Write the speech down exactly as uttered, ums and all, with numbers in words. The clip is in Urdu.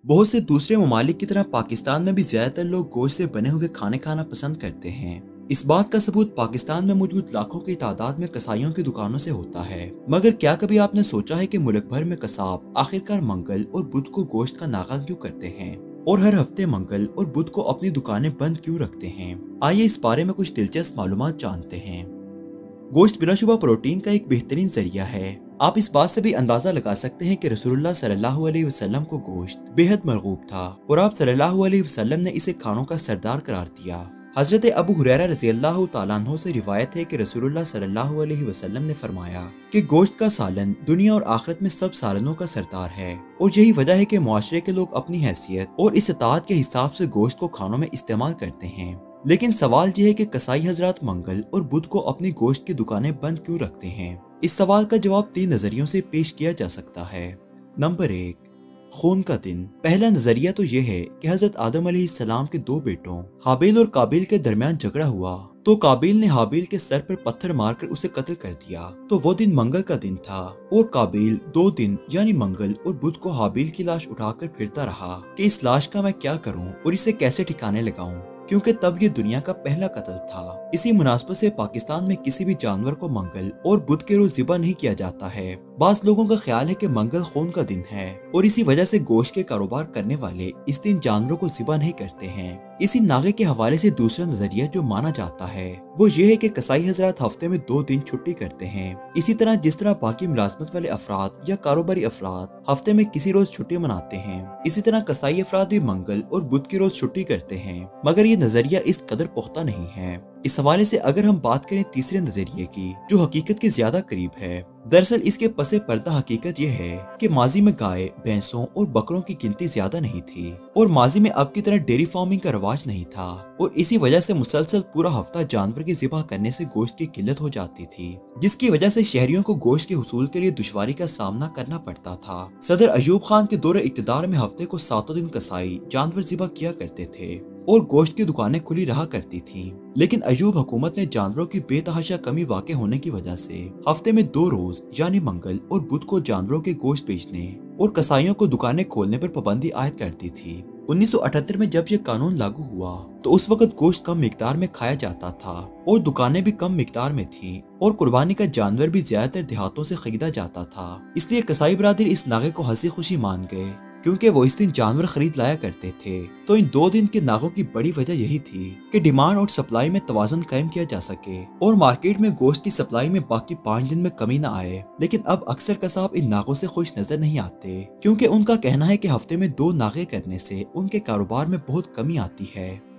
بہت سے دوسرے ممالک کی طرح پاکستان میں بھی زیادہ تر لوگ گوشت سے بنے ہوئے کھانے کھانا پسند کرتے ہیں۔ اس بات کا ثبوت پاکستان میں موجود لاکھوں کی تعداد میں کسائیوں کی دکانوں سے ہوتا ہے۔ مگر کیا کبھی آپ نے سوچا ہے کہ ملک بھر میں قصاب آخرکار منگل اور بدھ کو گوشت کا ناغہ کیوں کرتے ہیں اور ہر ہفتے منگل اور بدھ کو اپنی دکانیں بند کیوں رکھتے ہیں؟ آئیے اس بارے میں کچھ دلچسپ معلومات جانتے ہیں۔ گوشت بلا شبہ پروٹین کا ایک بہترین ذریعہ ہے۔ آپ اس بات سے بھی اندازہ لگا سکتے ہیں کہ رسول اللہ صلی اللہ علیہ وسلم کو گوشت بے حد مرغوب تھا اور آپ صلی اللہ علیہ وسلم نے اسے کھانوں کا سردار قرار دیا۔ حضرت ابو ہریرہ رضی اللہ تعالیٰ عنہ سے روایت ہے کہ رسول اللہ صلی اللہ علیہ وسلم نے فرمایا کہ گوشت کا سالن دنیا اور آخرت میں سب سالنوں کا سردار ہے، اور یہی وجہ ہے کہ معاشرے کے لوگ اپنی حیثیت اور استطاعت کے حساب سے گوشت کو کھانوں میں استعمال کرتے ہیں۔ لیکن سوال یہ ہے کہ کسائی حضرات منگل اور بدھ کو اپنی گوشت کی دکانیں بند کیوں رکھتے ہیں؟ اس سوال کا جواب تین نظریوں سے پیش کیا جا سکتا ہے۔ نمبر ایک، خون کا دن۔ پہلا نظریہ تو یہ ہے کہ حضرت آدم علیہ السلام کے دو بیٹوں حابیل اور قابیل کے درمیان جھگڑا ہوا تو قابیل نے حابیل کے سر پر پتھر مار کر اسے قتل کر دیا، تو وہ دن منگل کا دن تھا، اور قابیل دو دن یعنی منگل اور بدھ کو حابیل کی لاش اٹھا کر پھرتا رہا کہ اس لاش کا میں کیا کروں اور اسے کیسے ٹھکانے لگاؤں، کیونکہ تب یہ دنیا کا پہلا قتل تھا۔ اسی مناسبت سے پاکستان میں کسی بھی جانور کو منگل اور بدھ کے روز ذبح نہیں کیا جاتا ہے۔ بعض لوگوں کا خیال ہے کہ منگل خون کا دن ہے اور اسی وجہ سے گوشت کے کاروبار کرنے والے اس دن جانوروں کو ذبح نہیں کرتے ہیں۔ اسی ناغے کے حوالے سے دوسرا نظریہ جو مانا جاتا ہے وہ یہ ہے کہ کسائی حضرات ہفتے میں دو دن چھٹی کرتے ہیں، اسی طرح جس طرح باقی ملازمت والے افراد یا کاروباری افراد ہفتے میں کسی روز چھٹی مناتے ہیں، اسی طرح کسائی افراد بھی منگل اور بدھ کے روز چھٹی کرتے ہیں۔ مگر یہ نظریہ اس قدر پختہ نہیں ہے۔ اس حوالے سے اگر ہم بات کریں تیسرے نظریے کی جو حقیقت کے زیادہ قریب ہے، دراصل اس کے پس پردہ حقیقت یہ ہے کہ ماضی میں گائے، بھینسوں اور بکروں کی گنتی زیادہ نہیں تھی، اور ماضی میں اب کی طرح ڈیری فارمنگ کا رواج نہیں تھا، اور اسی وجہ سے مسلسل پورا ہفتہ جانور کی ذبح کرنے سے گوشت کی قلت ہو جاتی تھی، جس کی وجہ سے شہریوں کو گوشت کے حصول کے لیے دشواری کا سامنا کرنا پڑتا تھا۔ صدر ایوب خان کے دور اقتدار میں ہفتے کو ساتوں دن کسائی جانور ذبح کیا کرتے تھے اور گوشت کی دکانیں کھلی رہا کرتی تھیں، لیکن ایوب حکومت نے جانوروں کی بے تحاشا کمی واقع ہونے کی وجہ سے ہفتے میں دو روز یعنی منگل اور بدھ کو جانوروں کے گوشت بیچنے اور کسائیوں کو دکانیں کھولنے پر پابندی عائد کر دی تھی۔ انیس سو اٹھہتر میں جب یہ قانون لاگو ہوا تو اس وقت گوشت کم مقدار میں کھایا جاتا تھا اور دکانیں بھی کم مقدار میں تھیں، اور قربانی کا جانور بھی زیادہ تر دیہاتوں سے خریدا جاتا تھا۔ اس لیے کسائی برادر اس ناغے کو ہنسی خوشی مان گئے، کیونکہ وہ اس دن جانور خرید لایا کرتے تھے۔ تو ان دو دن کے ناغوں کی بڑی وجہ یہی تھی کہ ڈیمانڈ اور سپلائی میں توازن قائم کیا جا سکے اور مارکیٹ میں گوشت کی سپلائی میں باقی پانچ دن میں کمی نہ آئے۔ لیکن اب اکثر قصاب ان ناغوں سے خوش نظر نہیں آتے، کیونکہ ان کا کہنا ہے کہ ہفتے میں دو ناغے کرنے سے ان کے کاروبار میں بہت کمی آتی ہے۔